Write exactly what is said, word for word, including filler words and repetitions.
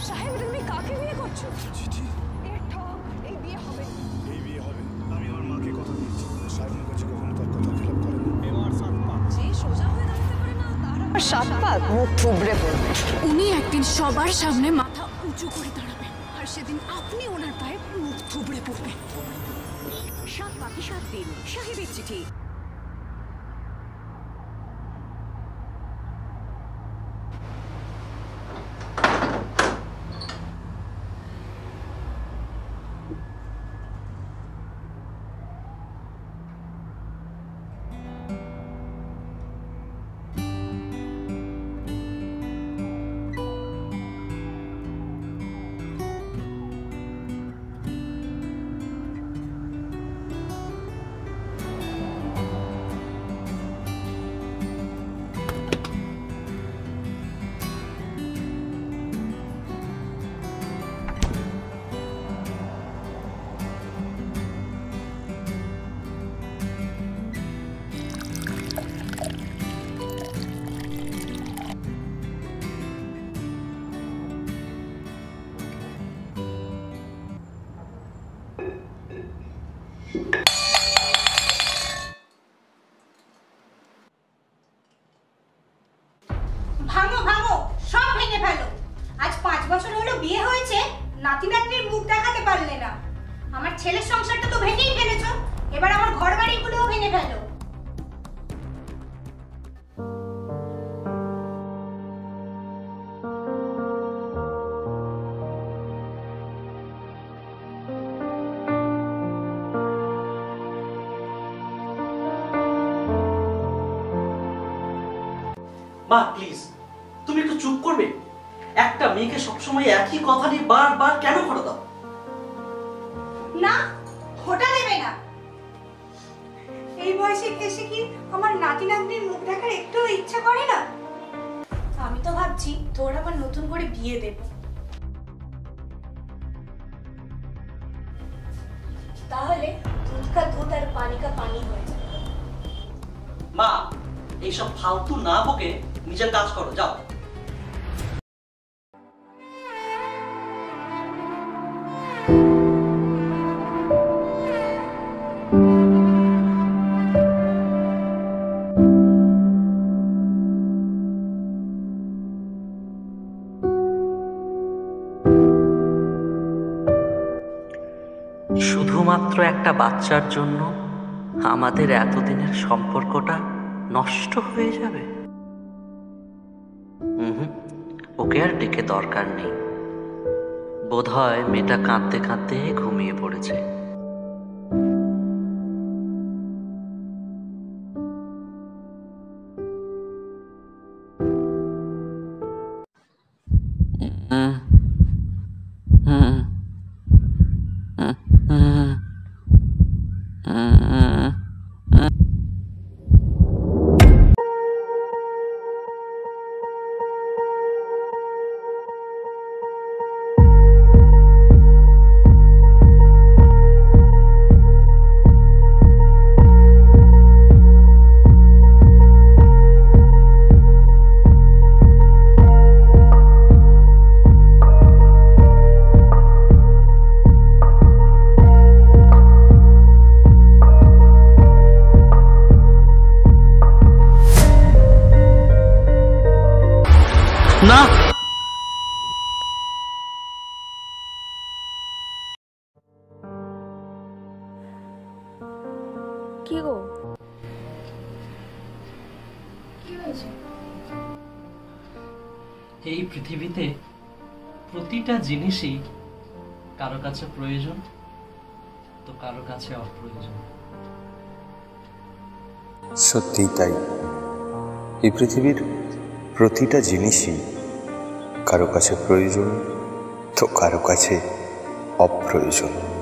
সাহেব তুমি কাকে বিয়ে করছো? চিঠি এর ঠক এই বিয়ে হবে এই বিয়ে হবে আমি আমার মাকে কথা দিয়েছি সাহেবের কাছে কখনো তার কথা খেলাপ করে না এবার সাত পা যে সোজা হয়ে দাঁড়াতে পারে না তার আবার সাত পা মুখ থুবড়ে পড়বে উনি একদিন সবার সামনে মাথা উঁচু করে দাঁড়াবেন আর সেদিন আপনি ওনার পায়ে মুখ থুবড়ে পড়বেন সাত পাকে সাত দিন সাহেবের চিঠি ভাঙো ভাঙো সব ভেঙে ফেলো। আজ পাঁচ বছর হলো বিয়ে হয়েছে, নাতি নাতনির মুখ দেখাতে পারলে না। আমার ছেলের সংসারটা তো ভেঙেই ফেলেছো, এবার আমার ঘর বাড়িগুলোও ভেঙে ফেলো। মা প্লিজ তুমি একটু চুপ করবে? একটা মেয়েকে সবসময় একই কথা নিয়ে বারবার কেন করে দাও? না, হোটা দেবে না। এই বয়সে এসে কি আমার নাতি নাতনির মুখ দেখার একটুও ইচ্ছা করে না? আমি তো ভাবছি তোর আবার নতুন করে বিয়ে দেব। তাহলে দুধ কা দুধ আর পানি কা পানি হয়ে যাবে। মা এইসব ফালতু না বকে নিজের কাজ করো, যাও। শুধুমাত্র একটা বাচ্চার জন্য আমাদের এতদিনের সম্পর্কটা নষ্ট হয়ে যাবে? হুম, ওকে আর ডেকে দরকার নেই। বোধহয় মেয়েটা কাঁদতে কাঁদতে ঘুমিয়ে পড়েছে। না, কি গো, কি হয়েছে? এই পৃথিবীতে প্রতিটা জিনিসই কারো কাছে প্রয়োজন, তো কারো কাছে অপ্রয়োজন। সত্যিই তাই, এই পৃথিবীর প্রতিটা জিনিসই কারো কাছে প্রয়োজন, তো কারো কাছে অপ্রয়োজন।